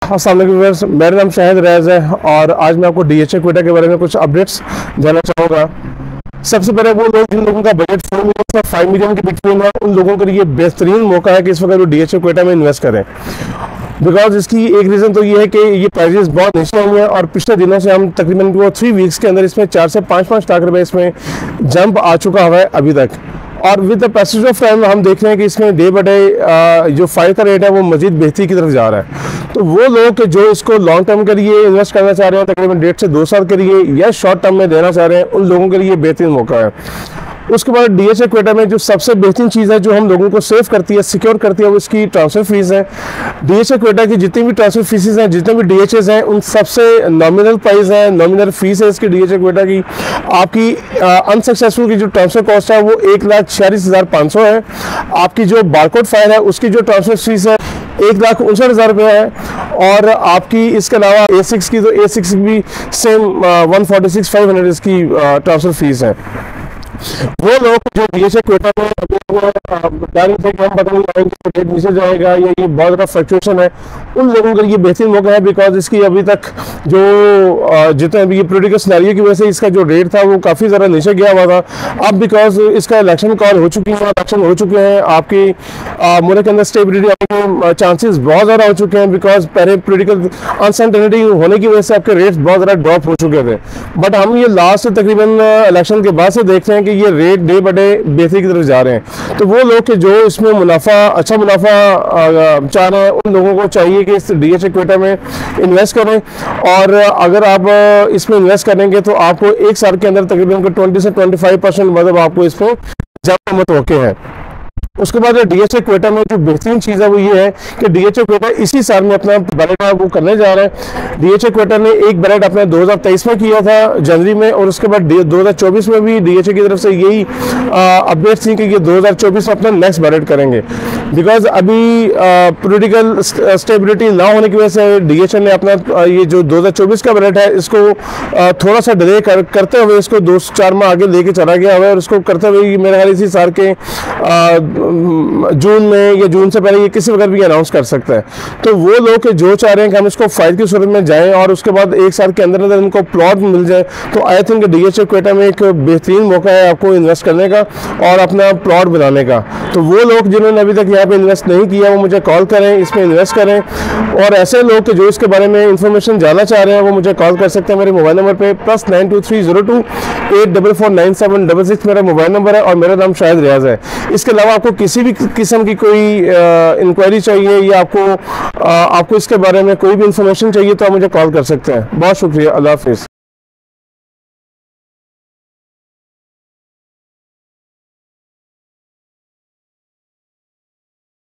अस्सलाम वालेकुम व्यूअर्स, मेरा नाम शाहिद रियाज है और आज मैं आपको डीएचए क्वेटा के बारे में कुछ अपडेट्स देना चाहूँगा। सबसे पहले वो लोग जिन लोगों का बजट 4 मिलियन से 5 मिलियन के बिटवीन है, उन लोगों के लिए बेहतरीन मौका है कि इस वक्त वो डीएचए क्वेटा में इन्वेस्ट करें। बिकॉज इसकी एक रीज़न तो ये है कि ये प्राइजेस बहुत नीचे हुए हैं और पिछले दिनों से हम तकरीबन 3 वीक्स के अंदर इसमें 4 से 5 लाख रुपए इसमें जंप आ चुका हुआ है अभी तक। और with the passage of time हम देख रहे हैं कि इसमें डे बाई डे जो फाइल का रेट है वो मजीद बेहतरी की तरफ जा रहा है। तो वो लोग जो इसको लॉन्ग टर्म के लिए इन्वेस्ट करना चाह रहे हैं, तकरीबन 1.5 से 2 साल के लिए या शॉर्ट टर्म में देना चाह रहे हैं, उन लोगों के लिए बेहतरीन मौका है। उसके बाद डीएचए क्वेटा में जो सबसे बेहतरीन चीज़ है जो हम लोगों को सेव करती है, सिक्योर करती है, वो इसकी ट्रांसफ़र फीस है। डीएचए क्वेटा की जितनी भी ट्रांसफ़र फीसेज हैं, जितने भी डीएचएस हैं, उन सबसे नॉमिनल प्राइस है, नॉमिनल फीस है इसकी डीएचए क्वेटा की। आपकी अनसक्सेसफुल की जो ट्रांसफ़र कॉस्ट है वो 1,46,500 है। आपकी जो बारकोड फाइल है उसकी जो ट्रांसफ़र फीस है 1,59,000 रुपये है। और आपकी इसके अलावा A6 की, तो A6 भी सेम 146,500 इसकी ट्रांसफ़र फीस है। वो लोग जो डीएचए क्वेटा में रेट नीचे जाएगा या ये बहुत ज़्यादा फ्लक्चुएशन है, उन लोगों के लिए बेहतरीन मौका है। बिकॉज इसकी अभी तक जो जितने भी ये पॉलिटिकल सिनेरियो की वजह से इसका जो रेट था वो काफ़ी ज़्यादा नीचे गया हुआ था। अब बिकॉज इसका इलेक्शन कॉल हो चुकी है, इलेक्शन हो चुके हैं, आपकी मुल्क के अंदर स्टेबिलिटी आने के चांसेस बहुत ज़्यादा हो चुके हैं। बिकॉज पहले पॉलिटिकल अनसर्टेनिटी होने की वजह से आपके रेट्स बहुत ज़्यादा ड्रॉप हो चुके थे। बट हम ये लास्ट तकरीबन इलेक्शन के बाद से देखते हैं कि ये रेट डे बाय डे बेहतरी की तरफ जा रहे हैं। तो वो लोग के जो इसमें अच्छा मुनाफा चाह रहे हैं, उन लोगों को चाहिए कि इस डीएचए क्वेटा में इन्वेस्ट करें। और अगर आप इसमें इन्वेस्ट करेंगे तो आपको 1 साल के अंदर तकरीबन 20 से 25% मतलब आपको इसमें ज़्यादा मौके हैं। उसके बाद डीएचए क्वेटा में जो बेहतरीन चीज़ है वो ये है कि डीएचए क्वेटा इसी साल में अपना बैलेट वो करने जा रहा है। डीएचए क्वेटा ने एक बैलेट अपने 2023 में किया था जनवरी में, और उसके बाद 2024 में भी डीएचए की तरफ से यही अपडेट थी कि ये 2024 में अपना नेक्स्ट बैलेट करेंगे। बिकॉज अभी पॉलिटिकल स्टेबिलिटी ना होने की वजह से डीएचए ने अपना ये जो 2024 का बैलेट है इसको थोड़ा सा डिले करते हुए इसको 2-4 माह आगे लेके चला गया हुआ है। और उसको करते हुए मेरे ख्याल इसी साल के जून में या जून से पहले ये किसी वक्त भी अनाउंस कर सकता है। तो वो लोग जो चाह रहे हैं कि हम इसको फाइल की सूरत में जाएं और उसके बाद 1 साल के अंदर अंदर इनको प्लॉट मिल जाए, तो आई थिंक डीएचए क्वेटा में एक बेहतरीन मौका है आपको इन्वेस्ट करने का और अपना प्लॉट बनाने का। तो वो लोग जिन्होंने अभी तक यहाँ पे इन्वेस्ट नहीं किया वो मुझे कॉल करें, इसमें इन्वेस्ट करें। और ऐसे लोग जो इसके बारे में इंफॉर्मेशन जानना चाह रहे हैं वो मुझे कॉल कर सकते हैं मेरे मोबाइल नंबर पे +92302 8449766 मेरा मोबाइल नंबर है और मेरा नाम शाहिद रियाज है। इसके अलावा आपको किसी भी किस्म की कोई इंक्वायरी चाहिए या आपको इसके बारे में कोई भी इंफॉर्मेशन चाहिए तो आप मुझे कॉल कर सकते हैं। बहुत शुक्रिया, अल्लाह हाफिज़।